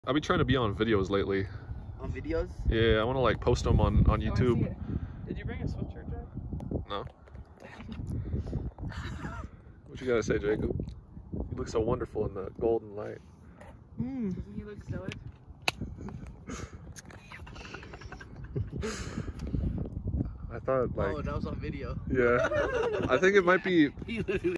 I've been trying to be on videos lately. On videos? Yeah, I want to like post them on YouTube. Did you bring a sweatshirt, Jack? No. What you gotta say, Jacob? You look so wonderful in the golden light. Doesn't he look stoic? I thought like. Oh, that was on video. Yeah. I think it might be.